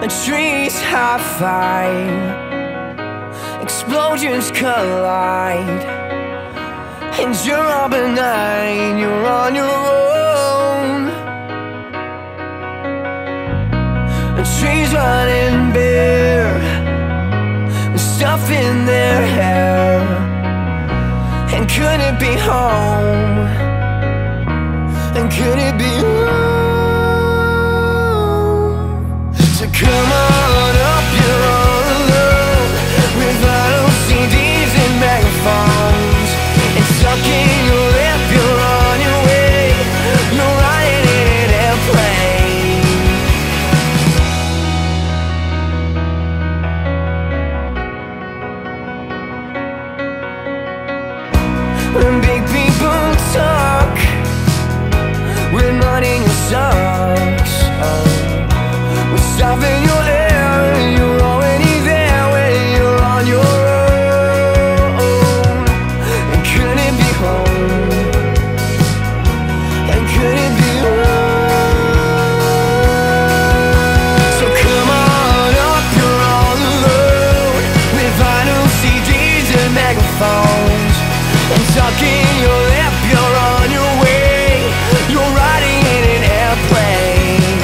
trees high five, explosions collide, and you're all benign, you're on your own. Trees running bare, with stuff in their hair, and could it be home? And could it be home? So come on up, you're all alone, with vinyl CDs and megaphones, and stuck in your lip, you're on your way, you're riding in an airplane. When big people talk, with money in your socks, with stuff in your hair, you're already there when you're on your own. And could it be home? And could it be home? So come on up, you're all alone, with vinyl CDs and megaphones, and stuck in your lip, you're on your way, you're riding in an airplane.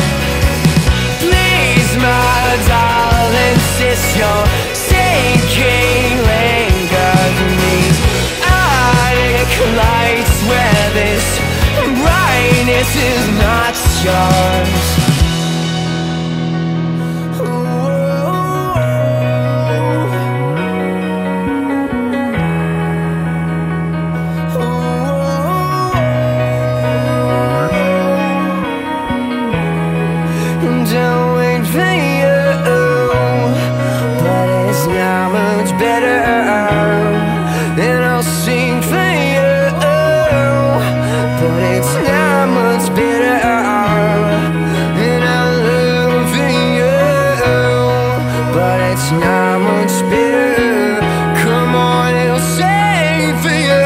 Please, my darling, sis, you're sinking lingers in these attic lights, where this brightness is not yours. Don't wait for you, but it's not much better. And I'll sing for you, but it's not much better. And I'll love for you, but it's not much better. Come on, I'll sing for you,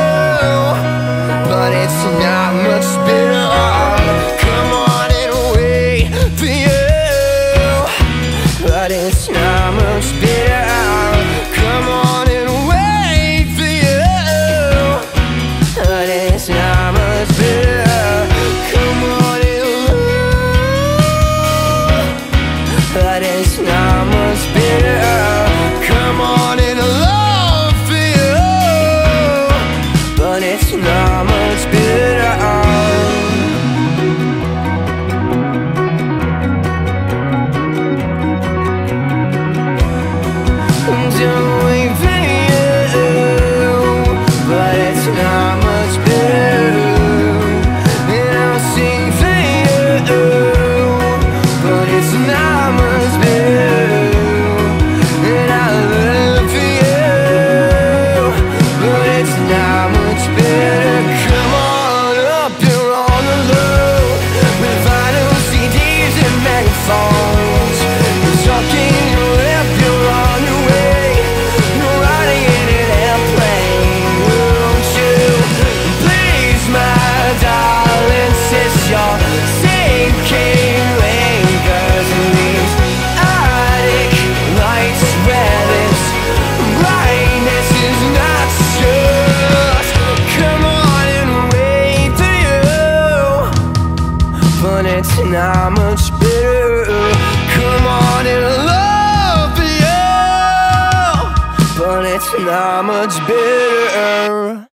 but it's not much better. Come on and wait for you, but it's not much better. Come on and wait for you, but it's not much better. Come on and love, but it's not much better. Come on and love for you, but it's not much better. Don't wait for you, but it's not much better. And I'll sing for you, but it's not much better. And I love for you, but it's not much better. Come on up, you're on the low, with vinyl CDs and megaphones, you're stuck in your lip, you're on your way, you're riding in an airplane. Won't you please, my darling, sis, you're sinking lingers in these attic lights, where this brightness is not yours. Come on and wait for you, but it's not much better. Come on and love for you, but it's not much better.